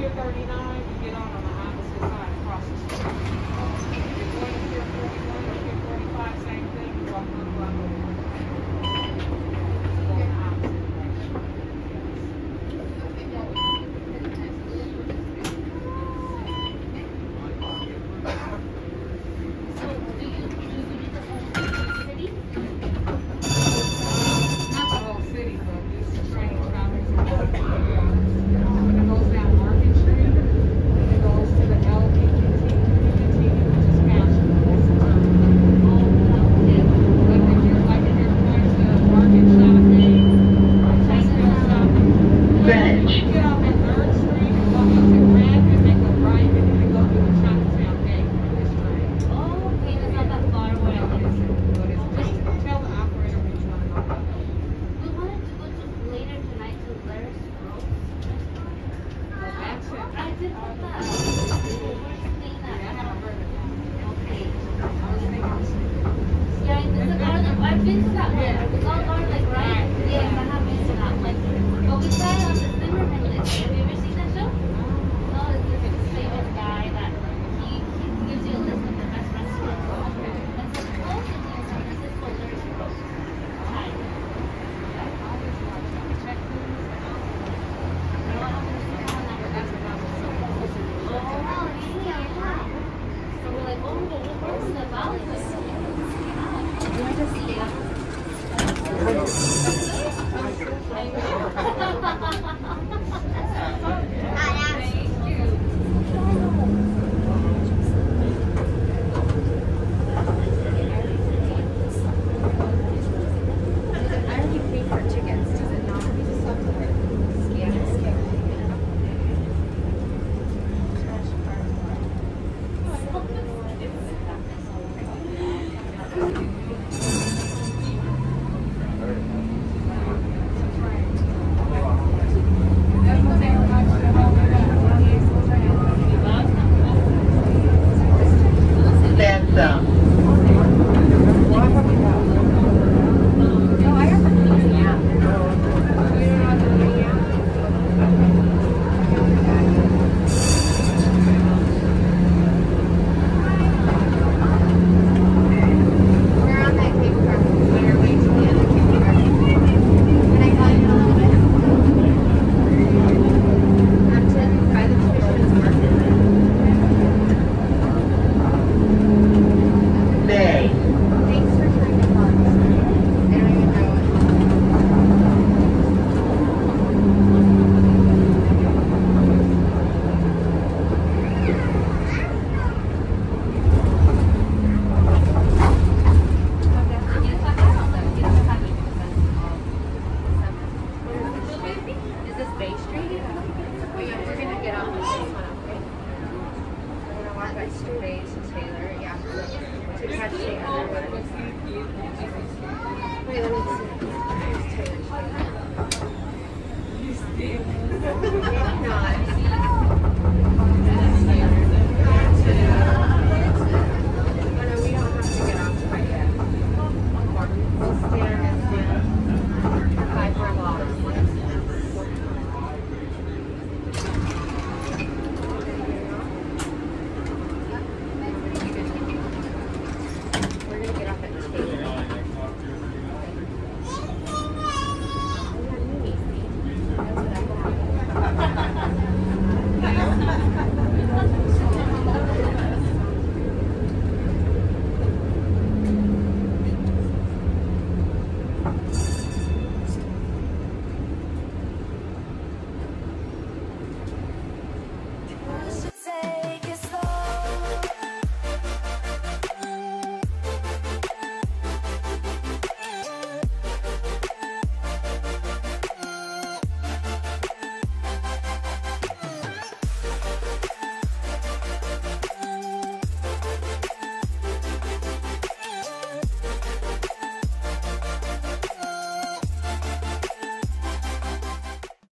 Pier 39, you get on the opposite side across the street. If you're going to Pier 41 or Pier 45, same thing, you walk one block over. Go in the opposite direction. Not the whole city, but this train travels in the when it goes down Market Street, it goes to the LPGT, which is Fashion. That's the term. But if you're going to Market Shopping, Westinghouse Shopping, you get off at 3rd Street and walk up to Grand and make a right and then go through the Chinatown gate for this train. Oh, okay, that's not that far away. But it's just tell the operator when you want to go. We wanted to go to later tonight to Larry's Rose restaurant. That's it. I did want that. Where's the thing that? I haven't heard of that. Okay. I was thinking the same. Yeah, it's a garden. I've been to that one. It's all garlic, right? Yes, I have been to that one. But we saw it on the Fisherman list. Have you ever seen that show? No, it's this famous guy that he gives you a list of the best restaurants. And so close to San Francisco, Larry's Rose. Hi. I always watch check things. I don't have to see how that That's what I was saying. Oh, yeah. So we're like, oh, but where's the valley? You see?